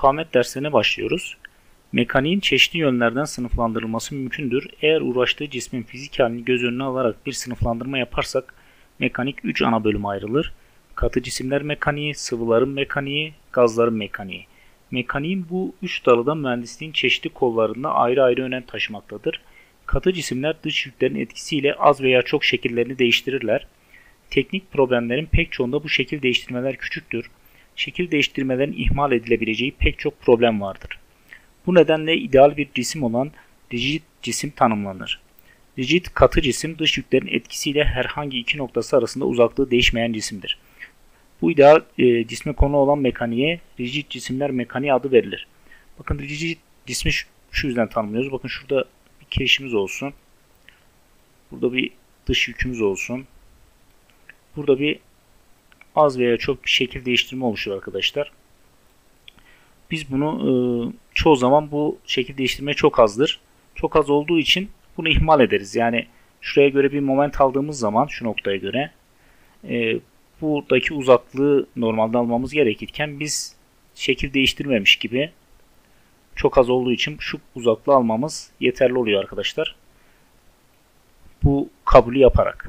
mukavemet derslerine başlıyoruz. Mekaniğin çeşitli yönlerden sınıflandırılması mümkündür. Eğer uğraştığı cismin fizik halini göz önüne alarak bir sınıflandırma yaparsak mekanik 3 ana bölüme ayrılır. Katı cisimler mekaniği, sıvıların mekaniği, gazların mekaniği. Mekaniğin bu 3 dalı da mühendisliğin çeşitli kollarında ayrı ayrı önem taşımaktadır. Katı cisimler dış yüklerin etkisiyle az veya çok şekillerini değiştirirler. Teknik problemlerin pek çoğunda bu şekil değiştirmeler küçüktür. Şekil değiştirmelerin ihmal edilebileceği pek çok problem vardır. Bu nedenle ideal bir cisim olan rigid cisim tanımlanır. Rigid katı cisim dış yüklerin etkisiyle herhangi iki noktası arasında uzaklığı değişmeyen cisimdir. Bu ideal cisme konu olan mekaniğe rigid cisimler mekaniği adı verilir. Bakın rigid cismi şu yüzden tanımlıyoruz. Bakın şurada bir kirişimiz olsun. Burada bir dış yükümüz olsun. Burada bir az veya çok bir şekil değiştirme oluşuyor arkadaşlar. Biz bunu çoğu zaman bu şekil değiştirme çok azdır. Çok az olduğu için bunu ihmal ederiz. Yani şuraya göre bir moment aldığımız zaman şu noktaya göre buradaki uzaklığı normalde almamız gerekirken biz şekil değiştirmemiş gibi çok az olduğu için şu uzaklığı almamız yeterli oluyor arkadaşlar. Bu kabulü yaparak.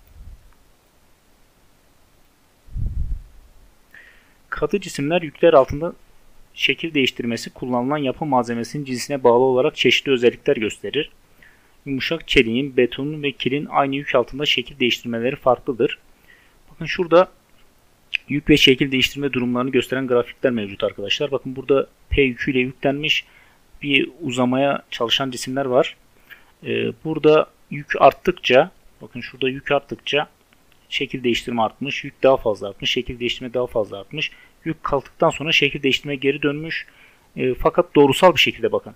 Katı cisimler yükler altında şekil değiştirmesi kullanılan yapı malzemesinin cinsine bağlı olarak çeşitli özellikler gösterir. Yumuşak çeliğin, betonun ve kilin aynı yük altında şekil değiştirmeleri farklıdır. Bakın şurada yük ve şekil değiştirme durumlarını gösteren grafikler mevcut arkadaşlar. Bakın burada P yüküyle yüklenmiş bir uzamaya çalışan cisimler var. Burada yük arttıkça, bakın şurada yük arttıkça şekil değiştirme artmış, yük daha fazla artmış, şekil değiştirme daha fazla artmış. Yük kalktıktan sonra şekil değiştirmeye geri dönmüş. Fakat doğrusal bir şekilde bakın.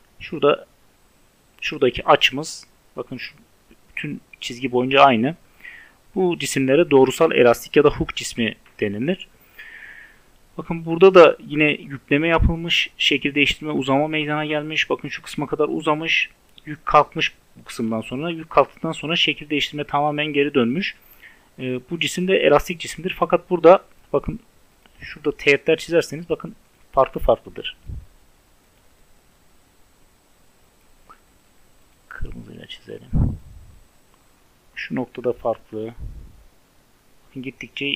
Şuradaki açımız, bakın şu bütün çizgi boyunca aynı. Bu cisimlere doğrusal elastik ya da hook cismi denilir. Bakın burada da yine yükleme yapılmış, şekil değiştirme, uzama meydana gelmiş. Bakın şu kısma kadar uzamış, yük kalkmış bu kısımdan sonra. Yük kalktıktan sonra şekil değiştirme tamamen geri dönmüş. Bu cisim de elastik cisimdir. Fakat burada bakın şurada teğetler çizerseniz bakın farklıdır. Kırmızıyla çizelim. Şu noktada farklı. Gittikçe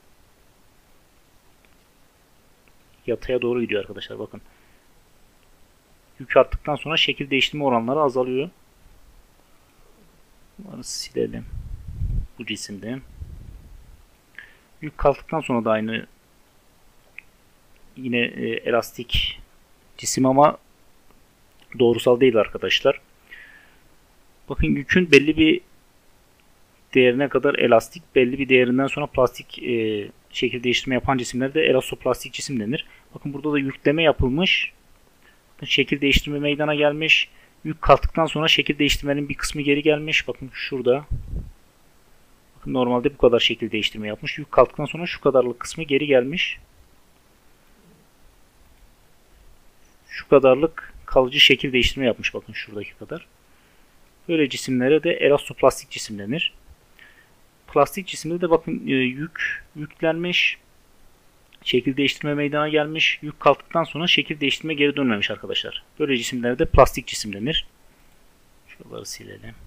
yataya doğru gidiyor arkadaşlar. Bakın. Yük arttıktan sonra şekil değiştirme oranları azalıyor. Bunları silelim. Bu cisimde. Yük kalktıktan sonra da aynı yine elastik cisim ama doğrusal değil arkadaşlar. Bakın yükün belli bir değerine kadar elastik, belli bir değerinden sonra plastik şekil değiştirme yapan cisimlerde elastoplastik cisim denir. Bakın burada da yükleme yapılmış. Bakın şekil değiştirme meydana gelmiş. Yük kalktıktan sonra şekil değiştirmenin bir kısmı geri gelmiş. Bakın şurada. Bakın normalde bu kadar şekil değiştirme yapmış. Yük kalktıktan sonra şu kadarlık kısmı geri gelmiş. Şu kadarlık kalıcı şekil değiştirme yapmış. Bakın şuradaki kadar. Böyle cisimlere de elastoplastik cisim denir. Plastik cisimde de bakın yüklenmiş, şekil değiştirme meydana gelmiş, yük kalktıktan sonra şekil değiştirme geri dönmemiş arkadaşlar. Böyle cisimlere de plastik cisim denir. Şuraları silelim.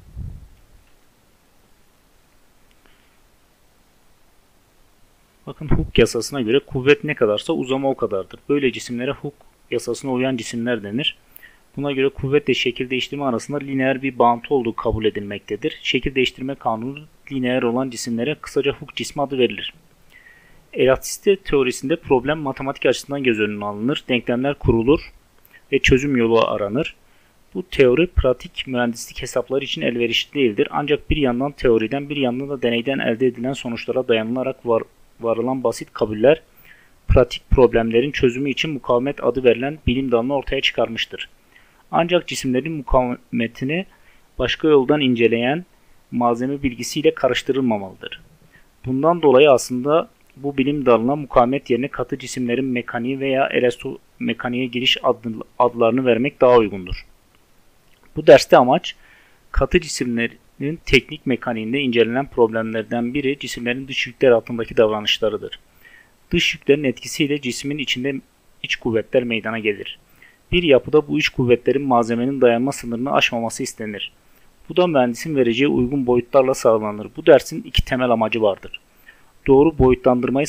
Bakın Hooke yasasına göre kuvvet ne kadarsa uzama o kadardır. Böyle cisimlere Hooke yasasına uyan cisimler denir. Buna göre kuvvetle şekil değiştirme arasında lineer bir bağıntı olduğu kabul edilmektedir. Şekil değiştirme kanunu lineer olan cisimlere kısaca Hooke cismi adı verilir. Elastisite teorisinde problem matematik açısından göz önüne alınır, denklemler kurulur ve çözüm yolu aranır. Bu teori pratik mühendislik hesapları için elverişli değildir. Ancak bir yandan teoriden bir yandan da deneyden elde edilen sonuçlara dayanılarak varılan basit kabuller, pratik problemlerin çözümü için mukavemet adı verilen bilim dalını ortaya çıkarmıştır. Ancak cisimlerin mukavemetini başka yoldan inceleyen malzeme bilgisiyle karıştırılmamalıdır. Bundan dolayı aslında bu bilim dalına mukavemet yerine katı cisimlerin mekaniği veya elastomekaniğe giriş adlarını vermek daha uygundur. Bu derste amaç katı cisimlerin teknik mekaniğinde incelenen problemlerden biri cisimlerin dış yükler altındaki davranışlarıdır. Dış yüklerin etkisiyle cismin içinde iç kuvvetler meydana gelir. Bir yapıda bu iç kuvvetlerin malzemenin dayanma sınırını aşmaması istenir. Bu da mühendisin vereceği uygun boyutlarla sağlanır. Bu dersin iki temel amacı vardır. Doğru boyutlandırmayı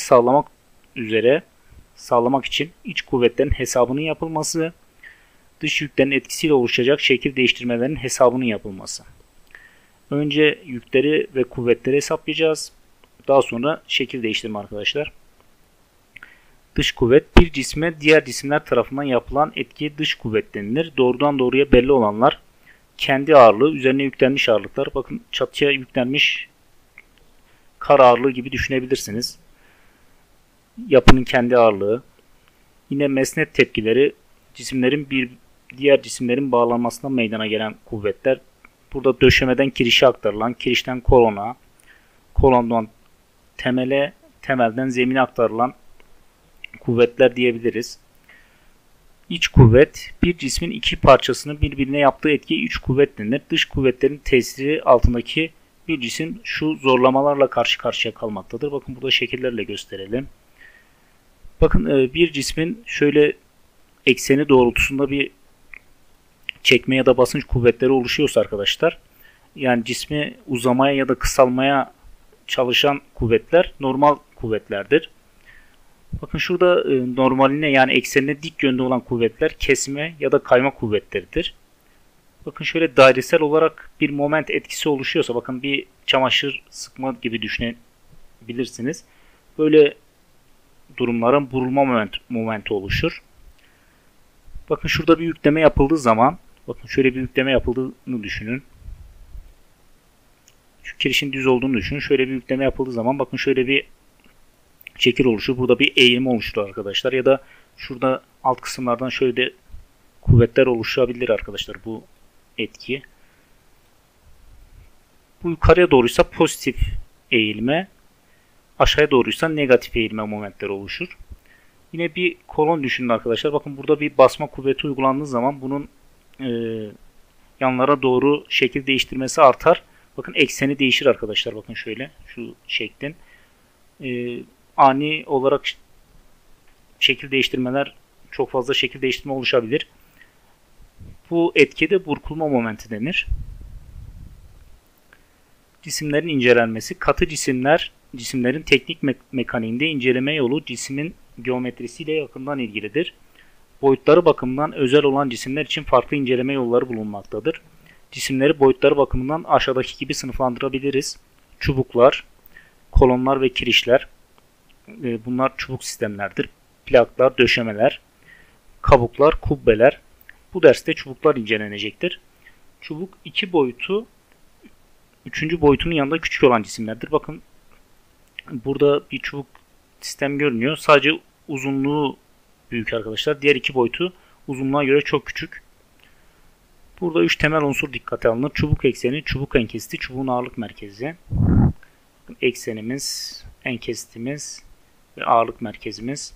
sağlamak için iç kuvvetlerin hesabının yapılması, dış yüklerin etkisiyle oluşacak şekil değiştirmelerin hesabının yapılması. Önce yükleri ve kuvvetleri hesaplayacağız. Daha sonra şekil değiştirme arkadaşlar. Dış kuvvet bir cisme diğer cisimler tarafından yapılan etkiye dış kuvvet denilir. Doğrudan doğruya belli olanlar kendi ağırlığı, üzerine yüklenmiş ağırlıklar. Bakın çatıya yüklenmiş kar ağırlığı gibi düşünebilirsiniz. Yapının kendi ağırlığı. Yine mesnet tepkileri cisimlerin bir diğer cisimlerin bağlanmasından meydana gelen kuvvetler. Burada döşemeden kirişe aktarılan, kirişten kolona, kolondan temele, temelden zemine aktarılan kuvvetler diyebiliriz. İç kuvvet bir cismin iki parçasının birbirine yaptığı etkiye iç kuvvet denir. Dış kuvvetlerin tesiri altındaki bir cisim şu zorlamalarla karşı karşıya kalmaktadır. Bakın burada şekillerle gösterelim. Bakın bir cismin şöyle ekseni doğrultusunda bir çekme ya da basınç kuvvetleri oluşuyorsa arkadaşlar, yani cismi uzamaya ya da kısalmaya çalışan kuvvetler normal kuvvetlerdir. Bakın şurada normaline yani eksenine dik yönde olan kuvvetler kesme ya da kayma kuvvetleridir. Bakın şöyle dairesel olarak bir moment etkisi oluşuyorsa, bakın bir çamaşır sıkma gibi düşünebilirsiniz. Böyle durumların burulma momenti oluşur. Bakın şurada bir yükleme yapıldığı zaman, bakın şöyle bir yükleme yapıldığını düşünün. Şu kirişin düz olduğunu düşünün. Şöyle bir yükleme yapıldığı zaman bakın şöyle bir şekil oluşur. Burada bir eğilme oluştu arkadaşlar. Ya da şurada alt kısımlardan şöyle de kuvvetler oluşabilir arkadaşlar bu etki. Bu yukarıya doğruysa pozitif eğilme, aşağıya doğruysa negatif eğilme momentleri oluşur. Yine bir kolon düşünün arkadaşlar. Bakın burada bir basma kuvveti uygulandığı zaman bunun yanlara doğru şekil değiştirmesi artar. Bakın ekseni değişir arkadaşlar. Bakın şöyle şu şeklin. Ani olarak şekil değiştirmeler, çok fazla şekil değiştirme oluşabilir. Bu etkiye burkulma momenti denir. Cisimlerin incelenmesi. Katı cisimlerin teknik mekaniğinde inceleme yolu cismin geometrisiyle yakından ilgilidir. Boyutları bakımından özel olan cisimler için farklı inceleme yolları bulunmaktadır. Cisimleri boyutları bakımından aşağıdaki gibi sınıflandırabiliriz. Çubuklar, kolonlar ve kirişler. Bunlar çubuk sistemlerdir. Plaklar, döşemeler, kabuklar, kubbeler. Bu derste çubuklar incelenecektir. Çubuk iki boyutu, üçüncü boyutunun yanında küçük olan cisimlerdir. Bakın burada bir çubuk sistem görünüyor. Sadece uzunluğu büyük arkadaşlar. Diğer iki boyutu uzunluğa göre çok küçük. Burada 3 temel unsur dikkate alınır. Çubuk ekseni, çubuk enkesiti, çubuğun ağırlık merkezi. Eksenimiz, enkesitimiz ve ağırlık merkezimiz.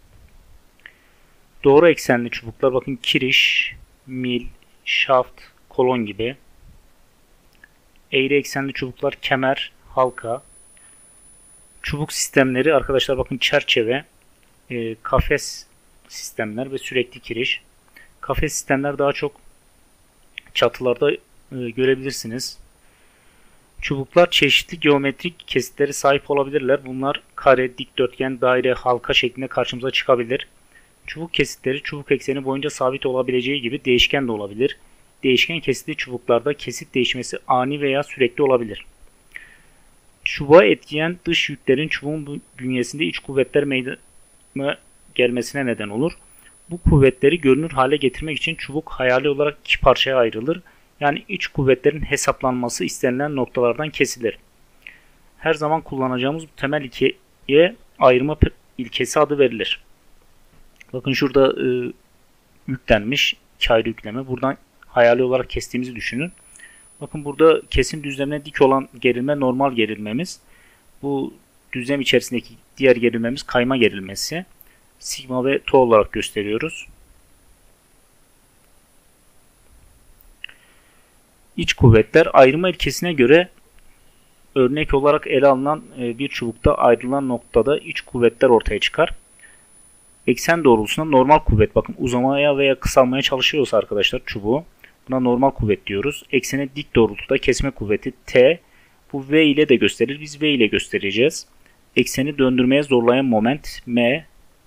Doğru eksenli çubuklar, bakın kiriş, mil, şaft, kolon gibi. Eğri eksenli çubuklar kemer, halka. Çubuk sistemleri arkadaşlar, bakın çerçeve, kafes sistemler ve sürekli kiriş. Kafes sistemler daha çok çatılarda görebilirsiniz. Çubuklar çeşitli geometrik kesitlere sahip olabilirler. Bunlar kare, dikdörtgen, daire, halka şeklinde karşımıza çıkabilir. Çubuk kesitleri çubuk ekseni boyunca sabit olabileceği gibi değişken de olabilir. Değişken kesitli çubuklarda kesit değişmesi ani veya sürekli olabilir. Çubuğa etkileyen dış yüklerin çubuğun bünyesinde iç kuvvetler meydana gelmesine neden olur. Bu kuvvetleri görünür hale getirmek için çubuk hayali olarak iki parçaya ayrılır. Yani iç kuvvetlerin hesaplanması istenilen noktalardan kesilir. Her zaman kullanacağımız bu temel ilkeye ayırma ilkesi adı verilir. Bakın şurada yüklenmiş iki ayrı yükleme. Buradan hayali olarak kestiğimizi düşünün. Bakın burada kesim düzlemine dik olan gerilme normal gerilmemiz. Bu düzlem içerisindeki diğer gerilmemiz kayma gerilmesi. Sigma ve tau olarak gösteriyoruz. İç kuvvetler ayrılma ilkesine göre örnek olarak ele alınan bir çubukta ayrılan noktada iç kuvvetler ortaya çıkar. Eksen doğrultusunda normal kuvvet. Bakın uzamaya veya kısalmaya çalışıyorsa arkadaşlar çubuğu, buna normal kuvvet diyoruz. Eksene dik doğrultuda kesme kuvveti T. Bu V ile de gösterilir. Biz V ile göstereceğiz. Ekseni döndürmeye zorlayan moment M.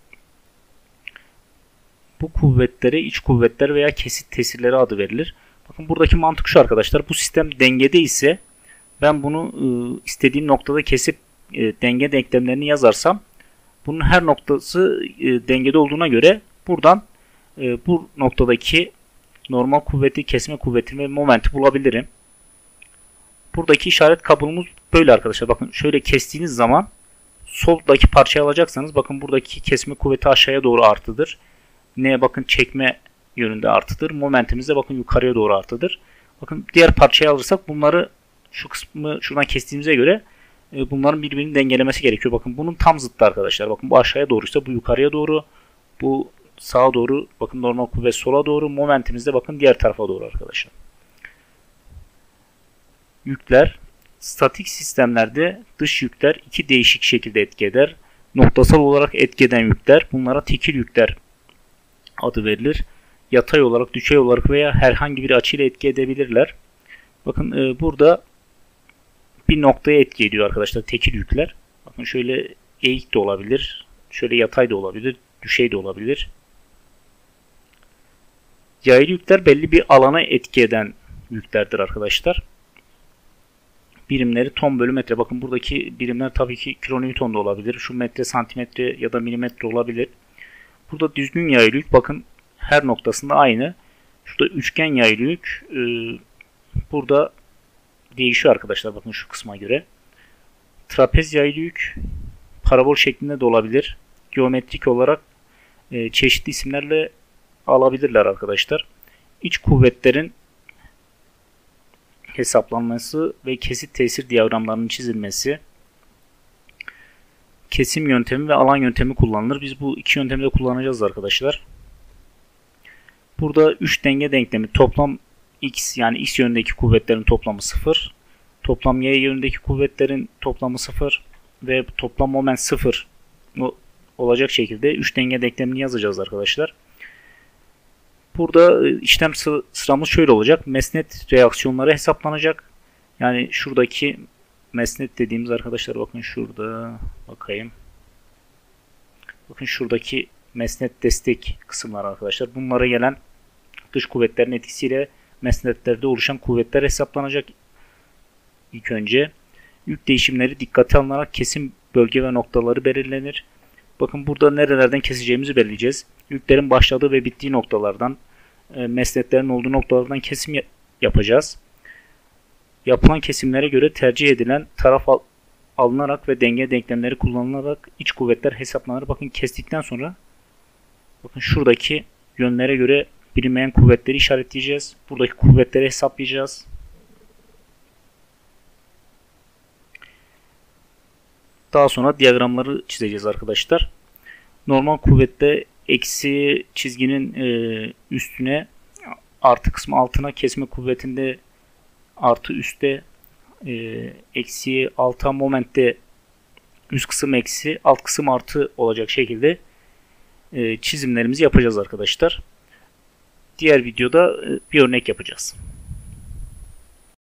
Bu kuvvetlere iç kuvvetler veya kesit tesirleri adı verilir. Bakın buradaki mantık şu arkadaşlar. Bu sistem dengede ise ben bunu istediğim noktada kesip denge denklemlerini yazarsam bunun her noktası dengede olduğuna göre buradan bu noktadaki normal kuvveti, kesme kuvveti ve momenti bulabilirim. Buradaki işaret kabloumuz böyle arkadaşlar. Bakın şöyle kestiğiniz zaman soldaki parçayı alacaksanız bakın buradaki kesme kuvveti aşağıya doğru artıdır. N bakın çekme yönünde artıdır. Momentimiz de bakın yukarıya doğru artıdır. Bakın diğer parçayı alırsak bunları şu kısmı şuradan kestiğimize göre bunların birbirini dengelemesi gerekiyor. Bakın bunun tam zıttı arkadaşlar. Bakın bu aşağıya doğruysa bu yukarıya doğru. Bu sağa doğru. Bakın normal kuvvet sola doğru. Momentimiz de bakın diğer tarafa doğru arkadaşlar. Yükler. Statik sistemlerde dış yükler iki değişik şekilde etki eder. Noktasal olarak etki eden yükler. Bunlara tekil yükler adı verilir. Yatay olarak, düşey olarak veya herhangi bir açıyla etki edebilirler. Bakın burada bir noktaya etki ediyor arkadaşlar tekil yükler. Bakın şöyle eğik de olabilir. Şöyle yatay da olabilir. Düşey de olabilir. Yaylı yükler belli bir alana etki eden yüklerdir arkadaşlar. Birimleri ton bölü metre. Bakın buradaki birimler tabii ki kilonewton da olabilir. Şu metre, santimetre ya da milimetre olabilir. Burada düzgün yaylı yük bakın her noktasında aynı. Şurada üçgen yaylı yük burada değişiyor arkadaşlar bakın şu kısma göre. Trapez yaylı yük parabol şeklinde de olabilir. Geometrik olarak çeşitli isimlerle alabilirler arkadaşlar. İç kuvvetlerin hesaplanması ve kesit tesir diyagramlarının çizilmesi, kesim yöntemi ve alan yöntemi kullanılır. Biz bu iki yöntemi de kullanacağız arkadaşlar. Burada 3 denge denklemi toplam x yani x yönündeki kuvvetlerin toplamı 0, toplam y yönündeki kuvvetlerin toplamı 0 ve toplam moment 0 olacak şekilde 3 denge denklemini yazacağız arkadaşlar. Burada işlem sıramız şöyle olacak. Mesnet reaksiyonları hesaplanacak. Yani şuradaki mesnet dediğimiz arkadaşlar bakın şurada bakayım. Bakın şuradaki mesnet destek kısımlar arkadaşlar. Bunlara gelen dış kuvvetlerin etkisiyle mesnetlerde oluşan kuvvetler hesaplanacak. İlk önce yük değişimleri dikkate alınarak kesim bölge ve noktaları belirlenir. Bakın burada nerelerden keseceğimizi belirleyeceğiz. Yüklerin başladığı ve bittiği noktalardan, mesnetlerin olduğu noktalardan kesim yapacağız. Yapılan kesimlere göre tercih edilen taraf alınarak ve denge denklemleri kullanılarak iç kuvvetler hesaplanır. Bakın kestikten sonra bakın şuradaki yönlere göre bilinmeyen kuvvetleri işaretleyeceğiz. Buradaki kuvvetleri hesaplayacağız. Daha sonra diyagramları çizeceğiz arkadaşlar. Normal kuvvette eksi çizginin üstüne, artı kısmı altına, kesme kuvvetinde artı üstte, eksi alta, momentte üst kısım eksi, alt kısım artı olacak şekilde çizimlerimizi yapacağız arkadaşlar. Diğer videoda bir örnek yapacağız.